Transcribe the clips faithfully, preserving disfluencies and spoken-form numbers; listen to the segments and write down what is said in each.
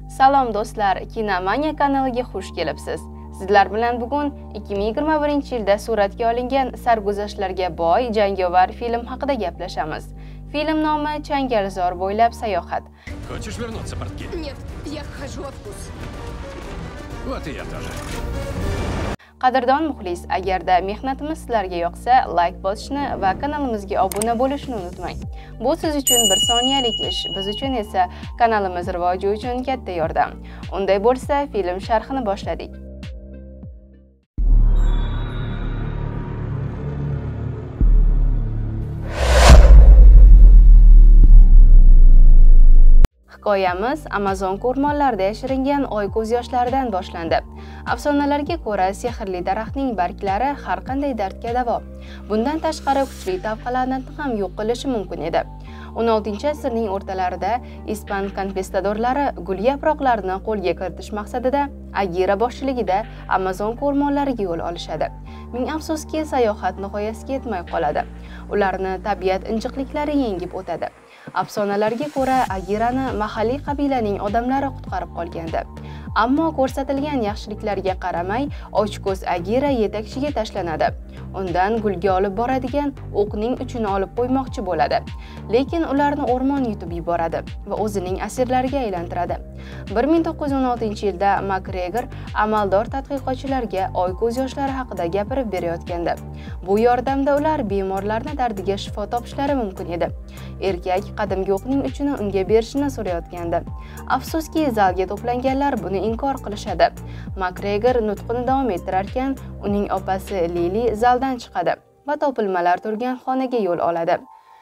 Salom do'stlar, Kinomaniya kanaliga xush kelibsiz. Sizlar bilan bugun ikki ming yigirma birinchi yilda suratga olingan sarguzashtlarga boy jangovar film haqida gaplashamiz. Film nomi Changalzor bo'ylab sayohat. Хочешь вернуться, портки? Нет, я хожу отпуск. Вот и я тоже. Qadrdon muxlis, agarda mehnatimiz sizlarga yoqsa, like bosishni va kanalimizga obuna bo'lishni unutmang. Bu siz uchun bir soniyalik ish, biz uchun esa kanalimiz rivoji uchun katta yordam. Unday bo'lsa, film sharhini boshladik. Hikoyamiz Amazon o'rmonlarida yashiringan oy ko'z yoshlaridan boshlandi. Afsonalarga ko'ra, sehrli daraxtning barglari har qanday dardga davo. Bundan tashqari kuchli tavqalarni ham yo'q qilishi mumkin edi. o'n oltinchi asrning o'rtalarida ispan konquistadorlari gul yaproqlarini qo'lga kiritish maqsadida Agira boshchiligida Amazon o'rmonlariga yo'l olishadi. Ming afsuski, sayohat nihoyasiga yetmay qoladi. Ularni tabiat injiqliklari yengib o'tadi. Afsonalarga ko'ra, Agirani mahalliy qabilaning odamlari qutqarib qolgandi. Ammo ko'rsatilgan yaxshiliklarga qaramay, ochko'z Agira yetakchiga tashlanadi. Undan gulga olib boradigan o'qning uchini olib qo'ymoqchi bo'ladi. Lekin ularni o'rmon yutib yuboradi va o'zining asirlariga aylantiradi. bir ming to'qqiz yuz o'n oltinchi yilda Makgregor amaldor tadqiqotchilarga oy ko'z yoshlari haqida gapirib berayotgandi. Bu yordamda ular bemorlarning dardiga shifo topishlari mumkin edi. Erkak qadimgi o'qning uchini unga berishini so'rayotgandi. Afsuski, zalga to'planganlar buni inkor qilishadi. Makgregor nutqini davom ettirar ekan, uning opasi Lili zaldan chiqadi va topilmalar turgan xonaga yo'l oladi.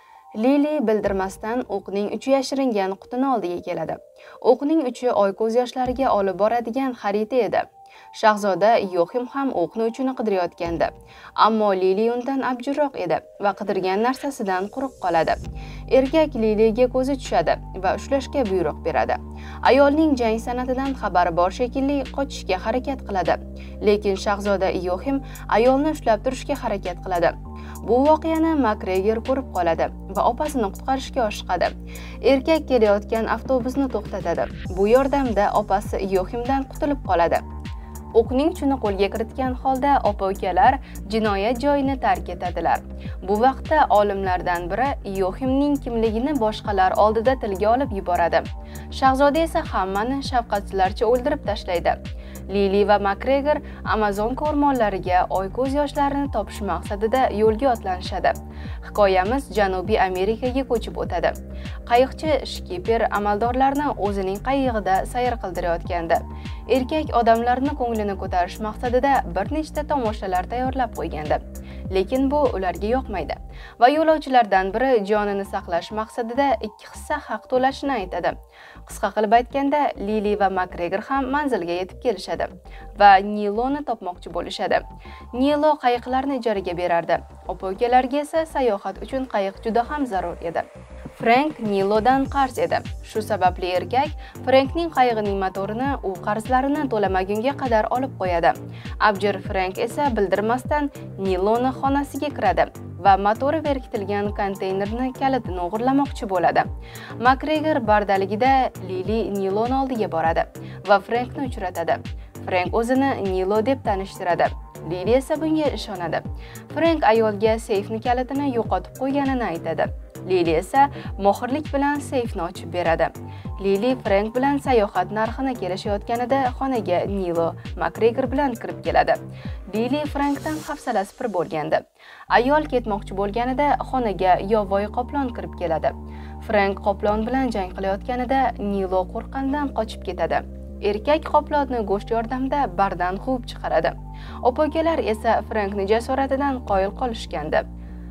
Lili bildirmasdan o'qning uchi yashiringan qutini oldiga keladi. O'qning uchi oy ko'z yoshlariga olib boradigan xarita edi. Shahzoda Yoxim ham o'qni uchini qidirayotgandi. Ammo Lili undan abjurroq edi va qidirgan narsasidan quruq qoladi. Erkak Liliga ko'zi tushadi va ushlashga buyruq beradi. Ayolning jang san'atidan xabari bor shekilli qochishga harakat qiladi. Lekin shahzoda Yoxim ayolni ushlab turishga harakat qiladi. Bu voqeani Makgregor ko'rib qoladi va opasini qutqarishga oshiqadi. Erkak kelayotgan avtobusni to'xtatadi. Bu yordamda opasi Yoximdan qutulib qoladi. O'qning uchini qo'lga kiritgan holda opa-ukalar jinoyat joyini tark etadilar. Bu vaqtda olimlardan biri Yoximning kimligini boshqalar oldida tilga olib yuboradi. Shahzoda esa hammani shafqatsizlarcha o'ldirib tashlaydi. Lili va Makgregor Amazon o'rmonlariga oy ko'z yoshlarini topish maqsadida yo'lga otlanishadi. Hikoyamiz Janubiy Amerikaga ko'chib o'tadi. Qayiqchi Shkiper amaldorlarni o'zining qayig'ida sayr qildirayotgandi. Erkak odamlarning ko'nglini ko'tarish maqsadida bir nechta tomoshalar tayyorlab qo'ygandi. Lekin bu ularga yoqmaydi va yo'lovchilardan biri jonini saqlash maqsadida ikki hissa haq to'lashini aytadi. Qisqa qilib aytganda, Lili va Makgregor ham manzilga yetib kelishadi va Niloni topmoqchi bo'lishadi. Nilo qayiqlarni ijaraga berardi. Opa-ukalarga esa sayohat uchun qayiq juda ham zarur edi. Frank Nilodan qarz edi. Shu sababli erkak Frankning qayigining motorini u qarzlarini to'lamagunga qadar olib qo'yadi. Abjir Frank esa bildirmasdan Niloni xonasiga kiradi va motori berkitilgan konteynerni kalitini o'g'irlamoqchi bo'ladi. Makgregor bardaligida Lili Niloni oldiga boradi va Frankni uchratadi. Frank o'zini Nilo deb tanishtiradi. Lili esa bunga ishonadi. Frank ayolga seyfni kalitini yo'qotib qo'yganini aytadi. Lili esa mohirlik bilan seyfni ochib beradi. Lili Frank bilan sayohat narxini kelishayotganida xonaga Nilo Makgregor bilan kirib keladi. Lili Frankdan hafsalasi pir bo'lgandi. Ayol ketmoqchi bo'lganida xonaga yovvoyi qoplon kirib keladi. Frank qoplon bilan jang qilayotganida Nilo qo'rqqandan qochib ketadi. Erkak qoplonni go'sht yordamida bardan quvib chiqaradi. Opa-ukalar esa Frankning jasoratidan qoyil qolishgandi.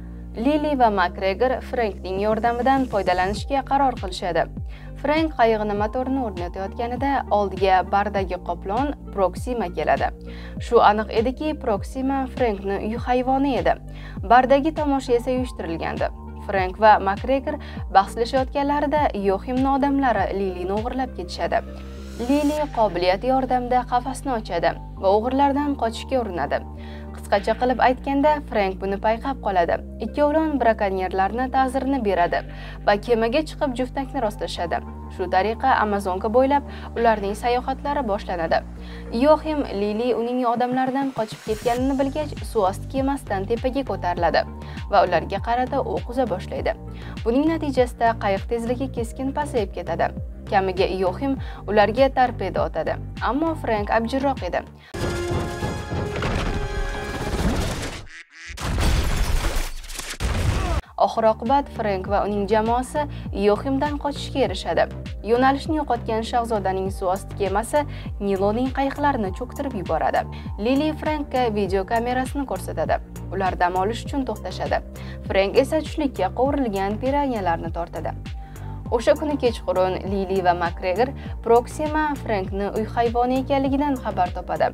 Lili va Makgregor Frankning yordamidan foydalanishga qaror qilishadi. Frank qayig'ini motorini o'rnatayotganida oldiga bardagi qoplon Proxima keladi. Shu aniq ediki, Proxima Frankning uy hayvoni edi. Bardagi tomosha esa uyushtirilgandi. Frank va Makgregor bahslashayotganlarida Yoximning odamlari Lilini o'g'irlab ketishadi. Lili qobiliyati yordamida qafasni ochadi va o'g'irlardan qochishga urinadi. Qisqacha qilib aytganda, Frank buni payqab qoladi. Ikkovlon brakonyerlarni ta'zirini beradi va kemaga chiqib juftakni rostlashadi. Shu tariqa Amazonka bo'ylab ularning sayohatlari boshlanadi. Yoxim Lili uning odamlardan qochib ketganini bilgach, suvosti kemasidan tepaga ko'tariladi va ularga qarata o'q uza boshlaydi. Buning natijasida qayiq tezligi keskin pasayib ketadi. Kamiga Yoxim ularga torpedo otadi, ammo Frank abjirroq edi. Oxir-oqibat Frank va uning jamoasi Yoximdan qochishga erishadi. Yo'nalishni yo'qotgan shahzodaning suvosti kemasi Niloning qayiqlarini cho'ktirib yuboradi. Lili Frankka video kamerasini ko'rsatadi. Ular dam olish uchun to'xtashadi. Frank esa tushlikka qovurilgan piranyalarni tortadi. O'sha kuni kechqurun Lili va Makgregor Proxima Frankni uy hayvoni ekanligidan xabar topadi.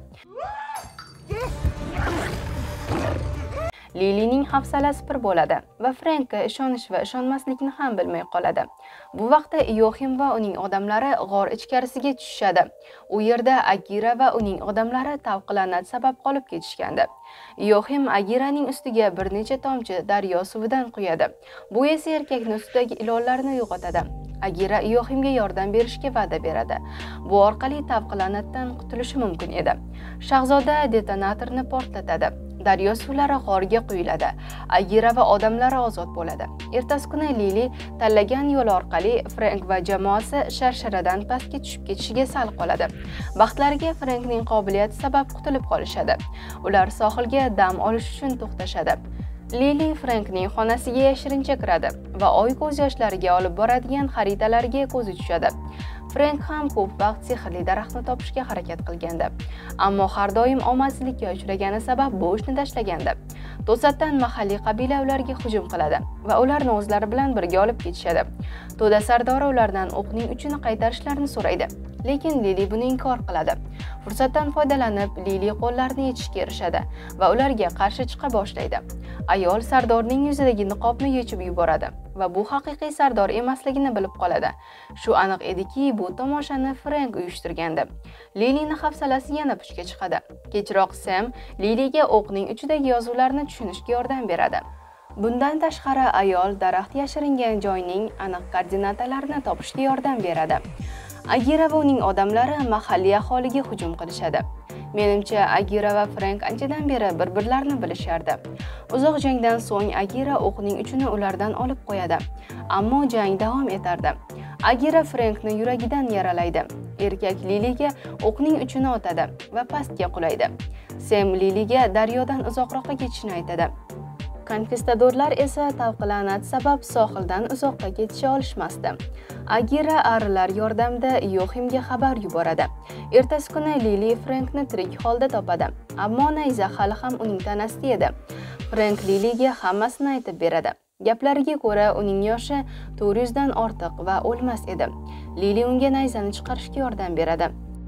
Lilining hafsalasi pir bo'ladi va Frankka ishonish va ishonmaslikni ham bilmay qoladi. Bu vaqtda Yoxim va uning odamlari g'or ichkarisiga tushishadi. U yerda Agira va uning odamlari tavqilonat sabab qolib ketishgandi. Yoxim Agiraning ustiga bir necha tomchi daryo suvidan quyadi. Bu esa erkakning ustidagi ilonlarni uyg'otadi. Agira Yoximga yordam berishga va'da beradi. Bu orqali tavqilonatdan qutulishi mumkin edi. Shahzoda detonatorni portlatadi. Daryo suvlari g'orga quyiladi. Agira va odamlari ozod bo'ladi. Ertasi kuni Lili tanlagan yo'l orqali Frank va jamoasi sharsharadan pastga tushib ketishiga sal qoladi. Baxtlariga Frankning qobiliyati sabab qutulib qolishadi. Ular sohilga dam olish uchun to'xtashadi. Lili Frankning xonasiga yashirincha kiradi va oy ko'z yoshlariga olib boradigan xaritalarga ko'zi tushadi. Frank ham ko'p vaqt sehrli daraxtni topishga harakat qilgandi, ammo har doim omadsizlikka uchragani sabab bu ishni tashlagandi. To'satdan mahalliy qabila ularga hujum qiladi va ularni o'zlari bilan birga olib ketishadi. To'da sardori ulardan o'qning uchini qaytarishlarini so'raydi, lekin Lili buni inkor qiladi. Fursatdan foydalanib, Lili qo'llarini yechishga erishadi va ularga qarshi chiqa boshlaydi. Ayol sardorning yuzidagi niqobni yechib yuboradi va bu haqiqiy sardor emasligini bilib qoladi. Shu aniq ediki, bu tomoshani Frank uyushtirgandi. Lilining hafsalasi yana puchga chiqadi. Kechroq Sam Liliga o'qning uchidagi yozuvlarni tushunishga yordam beradi. Bundan tashqari, ayol daraxt yashiringan joyning aniq koordinatalarini topishga yordam beradi. Agira va uning odamlari mahalliy aholiga hujum qilishadi. Menimcha, Agira va Frank anchadan beri bir-birlarini bilishardi. Uzoq jangdan so'ng Agira o'qning uchini ulardan olib qo'yadi, ammo jang davom etardi. Agira Frankni yuragidan yaralaydi. Erkak Liliga o'qning uchini otadi va pastga qulaydi. Sam Liliga daryodan uzoqroqqa ketishni aytadi. Konfistadorlar esa tavqilonat sabab sohildan uzoqqa ketisha olishmasdi. Agira arilar yordamida Yoximga xabar yuboradi. Ertasi kuni Lili Frankni tirik holda topadi, ammo nayza hali ham uning tanasida edi. Frank Liliga hammasini aytib beradi. Gaplariga ko'ra, uning yoshi to'rt yuz dan ortiq va o'lmas edi. Lili unga nayzani chiqarishga yordam beradi.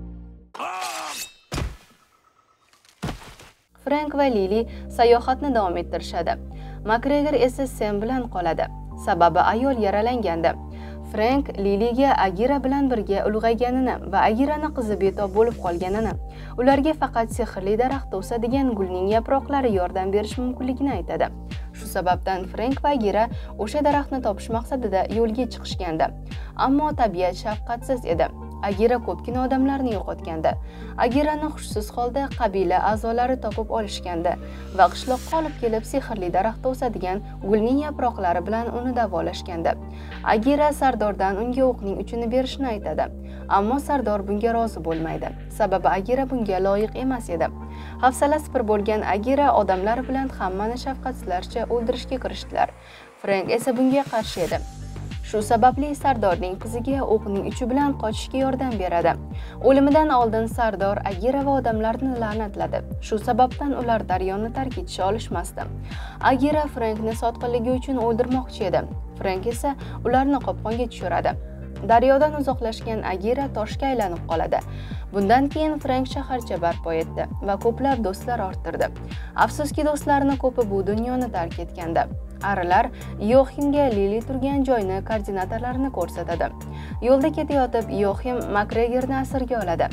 Frank va Lili sayohatni davom ettirishadi. Makgregor esa Sam bilan qoladi, sababi ayol yaralangandi. Frank Liliga Agira bilan birga ulg'ayganini va Agirani qizi betob bo'lib qolganini, ularga faqat sehrli daraxtda o'sadigan gulning yaproqlari yordam berish mumkinligini aytadi. Shu sababdan Frank va Agira o'sha daraxtni topish maqsadida yo'lga chiqishgandi. Ammo tabiat shafqatsiz edi. Agira ko'pgina odamlarni yo'qotgandi. Agirani hushsiz holda qabila a'zolari topib olishgandi va qishloqqa olib kelib sehrli daraxtda o'sadigan gulning yaproqlari bilan uni davolashgandi. Agira sardordan unga o'qning uchini berishni aytadi, ammo sardor bunga rozi bo'lmaydi, sababi Agira bunga loyiq emas edi. Hafsalasi pir bo'lgan Agira odamlari bilan hammani shafqatsizlarcha o'ldirishga kirishdilar. Frank esa bunga qarshi edi. Shu sababli sardorning qiziga o'qning uchi bilan qochishga yordam beradi. O'limidan oldin sardor Agira va odamlarni la'natladi. Shu sababdan ular daryoni tark etisha olishmasdi. Agira Frankni sotqinligi uchun o'ldirmoqchi edi. Frank esa ularni qopqonga tushiradi. Daryodan uzoqlashgan Agira toshga aylanib qoladi. Bundan keyin Frank shaharcha barpo etdi va ko'plab do'stlar orttirdi. Afsuski, do'stlarini ko'pi bu dunyoni tark etgandi. Arilar Yoximga Lili turgan joyni koordinatalarini ko'rsatadi. Yo'lda ketayotib Yoxim Makgregorni asirga oladi.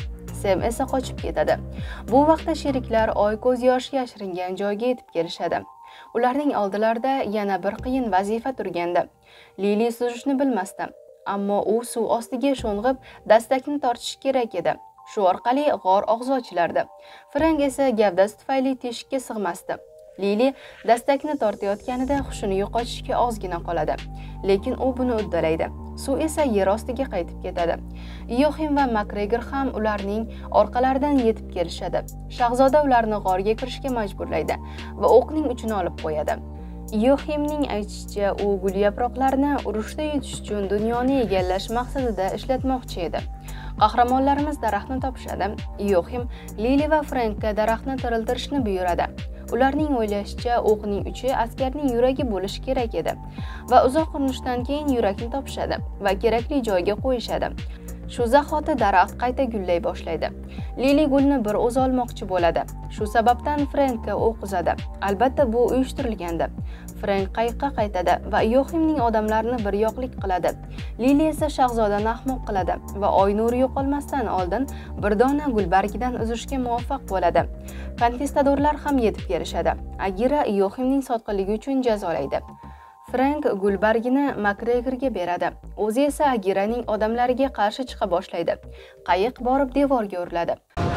Sem esa qochib ketadi. Bu vaqtda sheriklar oy ko'z yoshi yashiringan joyga yetib kelishadi. Ularning oldilarida yana bir qiyin vazifa turgandi. Lili suzishni bilmasdi, ammo u suv ostiga sho'ng'ib dastakni tortishi kerak edi. Shu orqali g'or og'zi ochilardi. Frank esa gavdasi tufayli teshikka sig'masdi. Lili dastakni tortayotganida hushini yo'qotishga ozgina qoladi, lekin u buni uddalaydi. Suv esa yer ostiga qaytib ketadi. Yoxim va Makgregor ham ularning orqalaridan yetib kelishadi. Shahzoda ularni g'orga kirishga majburlaydi va o'qning uchini olib qo'yadi. Yoximning aytishicha, u gul yaproqlarini urushda yutish uchun dunyoni egallash maqsadida ishlatmoqchi edi. Qahramonlarimiz daraxtni topishadi. Yoxim Lili va Frankka daraxtni tiriltirishni buyuradi. Ularning o'ylashicha, o'qning uchi askarning yuragi bo'lishi kerak edi va uzoq urinishdan keyin yurakni topishadi va kerakli joyga qo'yishadi. Shu zahoti daraxt qayta gullay boshlaydi. Lili gulni bir o'zi olmoqchi bo'ladi. Shu sababdan Frankka o'q uzadi. Albatta bu uyushtirilgandi. Frank qayiqqa qaytadi va Yoximning odamlarini bir yoqlik qiladi. Lili esa shahzodani ahmoq qiladi va oy nuri yo'qolmasdan oldin bir dona gulbargidan uzishga muvaffaq bo'ladi. Konquistadorlar ham yetib kelishadi. Agira Yoximning sotqinligi uchun jazolaydi. Frank gulbargini Makgregorga beradi. O'zi esa Agiraning odamlariga qarshi chiqa boshlaydi. Qayiq borib devorga uriladi.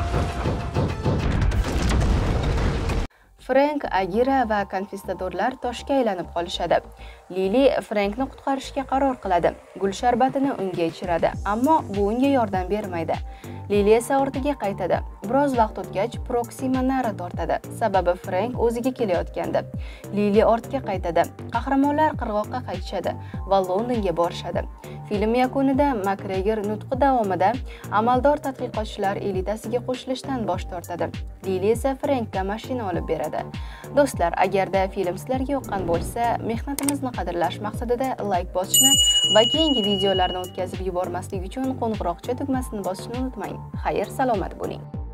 Frank, Agira va konquistadorlar toshga aylanib qolishadi. Lili Frankni qutqarishga qaror qiladi. Gul sharbatini unga ichiradi, ammo bu unga yordam bermaydi. Lili esa ortiga qaytadi. Biroz vaqt o'tgach, Proxima nari tortadi, sababi Frank o'ziga kelayotgandi. Lili ortga qaytadi. Qahramonlar qirg'oqqa qaytishadi va Londonga borishadi. Film yakunida Makgregor nutqi davomida amaldor tadqiqotchilar elitasiga qo'shilishdan bosh tortadi. Lili esa Frankka mashina olib beradi. Do'stlar, agarda film sizlarga yoqqan bo'lsa, mehnatimizni qadrlash maqsadida like bosishni va keyingi videolarni o'tkazib yubormaslik uchun qo'ng'iroqcha tugmasini bosishni unutmang. Xayr, salomat bo'ling.